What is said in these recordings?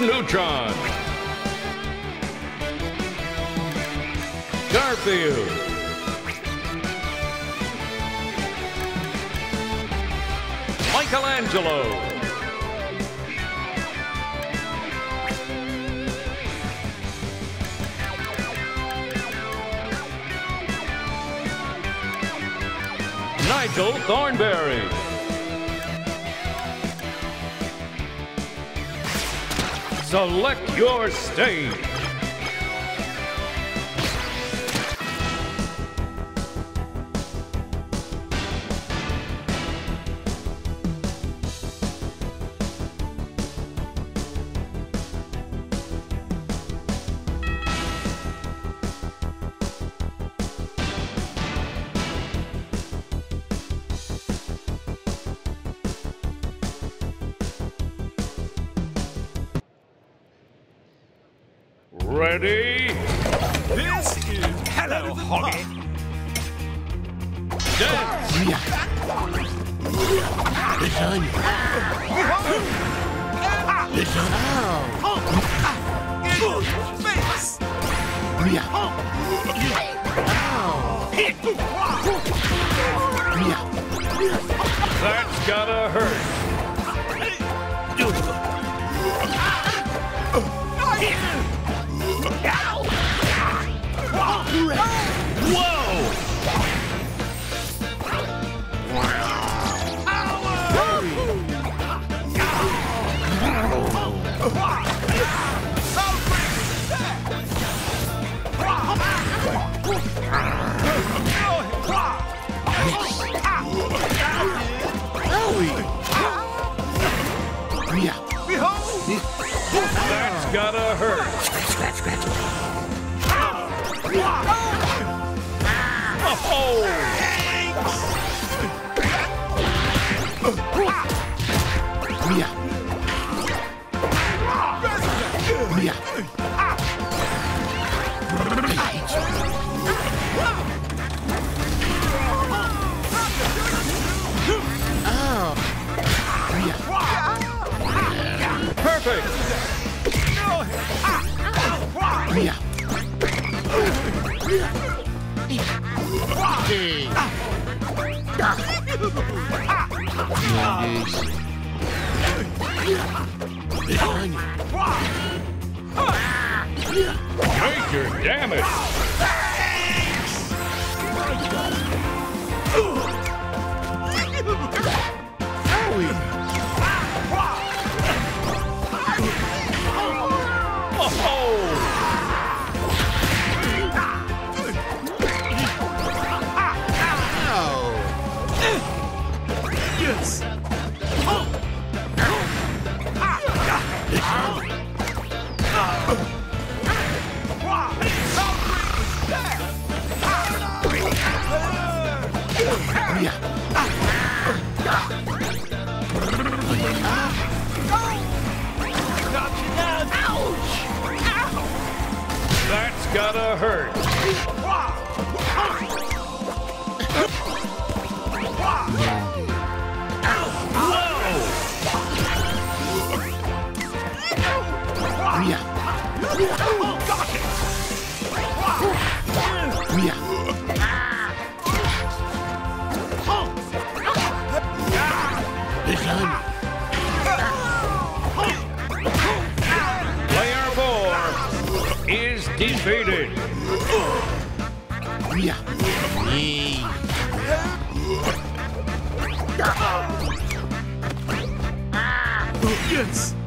Neutron. Garfield. Michelangelo. Nigel Thornberry. Select your stage. Ready? This is hello, Hoggy. Dance. That's gotta hurt. That's gotta hurt. Scratch, scratch. Oh! Perfect! Major damage! Yes. That's gotta hurt. Player 4 is defeated. Yes.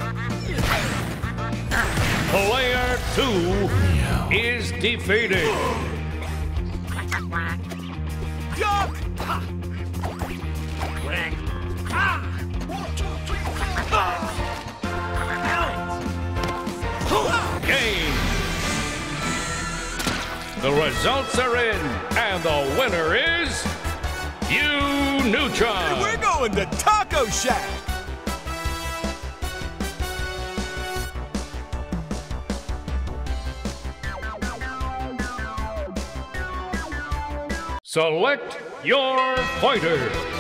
Player 2 is defeated. Game. The results are in, and the winner is Hugh Neutron. We're going to Taco Shack. Select your fighter.